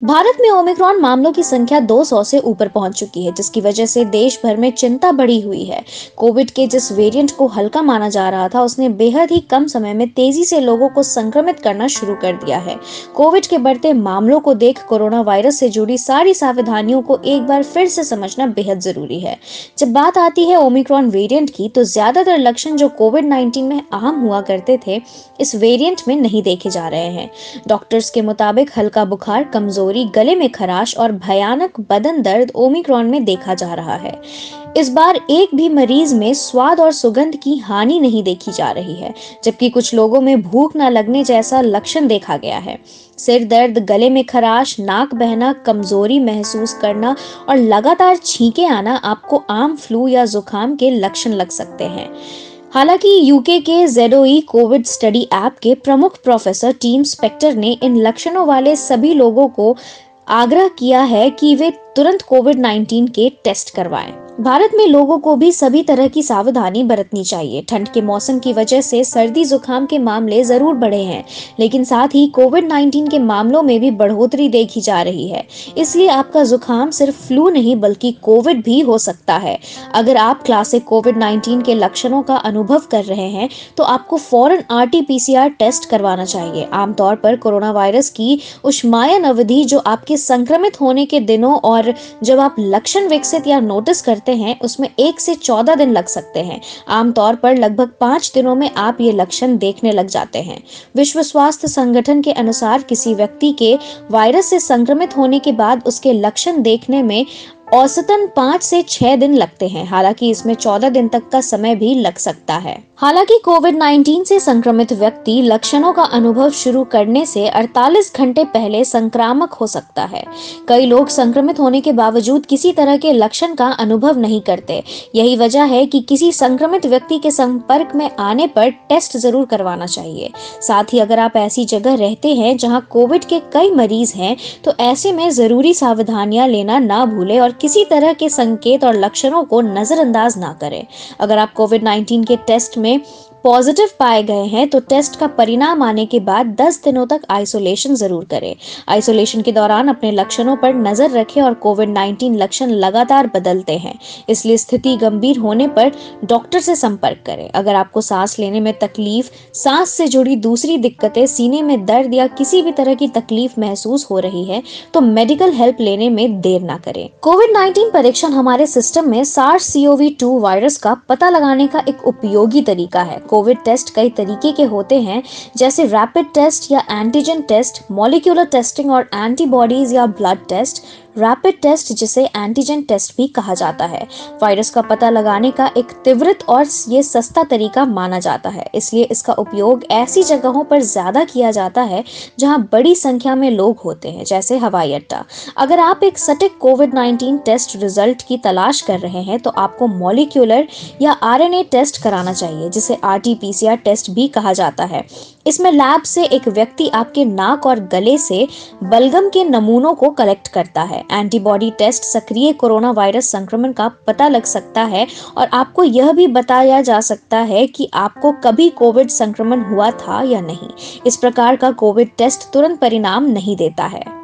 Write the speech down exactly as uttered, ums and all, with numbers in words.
भारत में ओमिक्रॉन मामलों की संख्या दो सौ से ऊपर पहुंच चुकी है, जिसकी वजह से देश भर में चिंता बढ़ी हुई है। कोविड के जिस वेरिएंट को हल्का माना जा रहा था, उसने बेहद ही कम समय में तेजी से लोगों को संक्रमित करना शुरू कर दिया है। कोविड के बढ़ते मामलों को देख कोरोना वायरस से जुड़ी सारी सावधानियों को एक बार फिर से समझना बेहद जरूरी है। जब बात आती है ओमिक्रॉन वेरिएंट की, तो ज्यादातर लक्षण जो कोविड नाइन्टीन में आम हुआ करते थे, इस वेरिएंट में नहीं देखे जा रहे हैं। डॉक्टर्स के मुताबिक हल्का बुखार, कमजोरी, गले में खराश और भयानक बदन दर्द ओमिक्रॉन में देखा जा रहा है। इस बार एक भी मरीज में स्वाद और सुगंध की हानि नहीं देखी जा रही है, जबकि कुछ लोगों में भूख न लगने जैसा लक्षण देखा गया है। सिर दर्द, गले में खराश, नाक बहना, कमजोरी महसूस करना और लगातार छींके आना आपको आम फ्लू या जुकाम के लक्षण लग सकते हैं। हालांकि यूके के ज़ेडओई कोविड स्टडी ऐप के प्रमुख प्रोफेसर टीम स्पेक्टर ने इन लक्षणों वाले सभी लोगों को आग्रह किया है कि वे तुरंत कोविड नाइन्टीन के टेस्ट करवाएं। भारत में लोगों को भी सभी तरह की सावधानी बरतनी चाहिए। ठंड के मौसम की वजह से सर्दी जुकाम के मामले जरूर बढ़े हैं, लेकिन साथ ही कोविड नाइन्टीन के मामलों में भी बढ़ोतरी देखी जा रही है। इसलिए आपका जुकाम सिर्फ फ्लू नहीं बल्कि कोविड भी हो सकता है। अगर आप क्लासिक कोविड नाइन्टीन के लक्षणों का अनुभव कर रहे हैं, तो आपको फौरन R T P C R test करवाना चाहिए। आमतौर पर कोरोना वायरस की उष्मायन अवधि, जो आपके संक्रमित होने के दिनों और जब आप लक्षण विकसित या नोटिस करते हैं, उसमें एक से चौदह दिन लग सकते हैं। आमतौर पर लगभग पाँच दिनों में आप ये लक्षण देखने लग जाते हैं। विश्व स्वास्थ्य संगठन के अनुसार किसी व्यक्ति के वायरस से संक्रमित होने के बाद उसके लक्षण देखने में औसतन पाँच से छह दिन लगते हैं। हालांकि इसमें चौदह दिन तक का समय भी लग सकता है। हालांकि कोविड नाइन्टीन से संक्रमित व्यक्ति लक्षणों का अनुभव शुरू करने से अड़तालीस घंटे पहले संक्रामक हो सकता है। कई लोग संक्रमित होने के बावजूद किसी तरह के लक्षण का अनुभव नहीं करते। यही वजह है कि किसी संक्रमित व्यक्ति के संपर्क में आने पर टेस्ट जरूर करवाना चाहिए। साथ ही अगर आप ऐसी जगह रहते हैं जहां कोविड के कई मरीज हैं, तो ऐसे में जरूरी सावधानियां लेना ना भूलें और किसी तरह के संकेत और लक्षणों को नजरअंदाज ना करें। अगर आप कोविड नाइन्टीन के टेस्ट में पॉजिटिव पाए गए हैं, तो टेस्ट का परिणाम आने के बाद दस दिनों तक आइसोलेशन जरूर करें। आइसोलेशन के दौरान अपने लक्षणों पर नजर रखें और कोविड नाइन्टीन लक्षण लगातार बदलते हैं, इसलिए स्थिति गंभीर होने पर डॉक्टर से संपर्क करें। अगर आपको सांस लेने में तकलीफ, सांस से जुड़ी दूसरी दिक्कतें, सीने में दर्द या किसी भी तरह की तकलीफ महसूस हो रही है, तो मेडिकल हेल्प लेने में देर ना करें। कोविड नाइन्टीन परीक्षण हमारे सिस्टम में SARS C O V two virus का पता लगाने का एक उपयोगी तरीका है। कोविड टेस्ट कई तरीके के होते हैं, जैसे रैपिड टेस्ट या एंटीजन टेस्ट, मॉलिक्यूलर टेस्टिंग और एंटीबॉडीज या ब्लड टेस्ट। रैपिड टेस्ट, जिसे एंटीजन टेस्ट भी कहा जाता है, वायरस का पता लगाने का एक त्वरित और ये सस्ता तरीका माना जाता है। इसलिए इसका उपयोग ऐसी जगहों पर ज्यादा किया जाता है जहां बड़ी संख्या में लोग होते हैं, जैसे हवाई अड्डा। अगर आप एक सटीक कोविड नाइन्टीन टेस्ट रिजल्ट की तलाश कर रहे हैं, तो आपको मॉलिक्यूलर या आर एन ए टेस्ट कराना चाहिए, जिसे R T P C R test भी कहा जाता है। इसमें लैब से एक व्यक्ति आपके नाक और गले से बलगम के नमूनों को कलेक्ट करता है। एंटीबॉडी टेस्ट सक्रिय कोरोना वायरस संक्रमण का पता लग सकता है और आपको यह भी बताया जा सकता है कि आपको कभी कोविड संक्रमण हुआ था या नहीं। इस प्रकार का कोविड टेस्ट तुरंत परिणाम नहीं देता है।